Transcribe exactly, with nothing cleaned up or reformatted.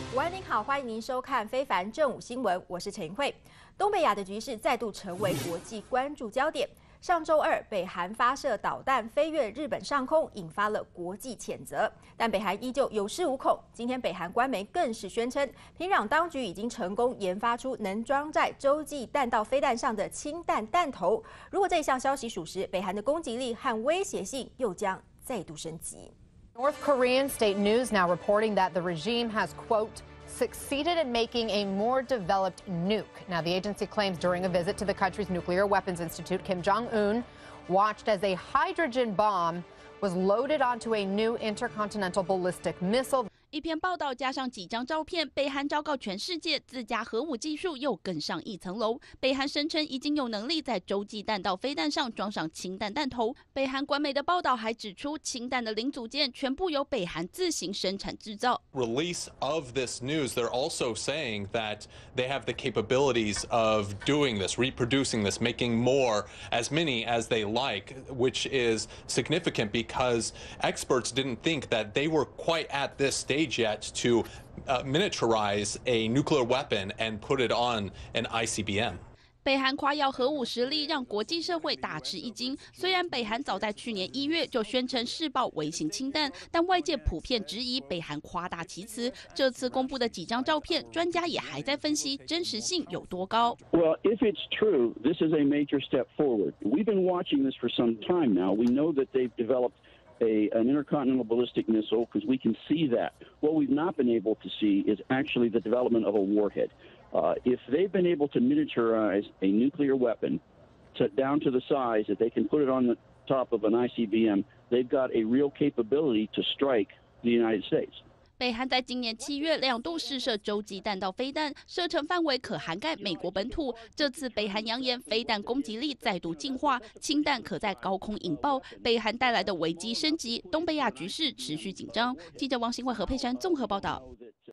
午安您好，欢迎您收看《非凡正午新闻》，我是陈慧。东北亚的局势再度成为国际关注焦点。上周二，北韩发射导弹飞越日本上空，引发了国际谴责。但北韩依旧有恃无恐。今天，北韩官媒更是宣称，平壤当局已经成功研发出能装在洲际弹道飞弹上的氢弹弹头。如果这项消息属实，北韩的攻击力和威胁性又将再度升级。 North Korean state news now reporting that the regime has, quote, succeeded in making a more developed nuke. Now, the agency claims during a visit to the country's nuclear weapons institute, Kim Jong-un watched as a hydrogen bomb was loaded onto a new intercontinental ballistic missile. 一篇报道加上几张照片，北韩昭告全世界，自家核武技术又更上一层楼。北韩声称已经有能力在洲际弹道飞弹上装上氢弹弹头。北韩官媒的报道还指出，氢弹的零组件全部由北韩自行生产制造。 Release of this news, they're also saying that they have the capabilities of doing this, reproducing this, making more, as many as they like, which is significant because experts didn't think that they were quite at this stage. Yet to uh, miniaturize a nuclear weapon and put it on an I C B M. 北韩夸耀核武实力，让国际社会大吃一惊。虽然北韩早在去年一月就宣称试爆微型氢弹，但外界普遍质疑北韩夸大其词。这次公布的几张照片，专家也还在分析真实性有多高。 Well, if it's true, this is a major step forward. We've been watching this for some time now. We know that they've developed A, an intercontinental ballistic missile because we can see that. What we've not been able to see is actually the development of a warhead. Uh, if they've been able to miniaturize a nuclear weapon to, down to the size that they can put it on the top of an I C B M, they've got a real capability to strike the United States. 北韩在今年七月两度试射洲际弹道飞弹，射程范围可涵盖美国本土。这次北韩扬言飞弹攻击力再度进化，氢弹可在高空引爆，北韩带来的危机升级，东北亚局势持续紧张。记者王新慧、何佩珊综合报道。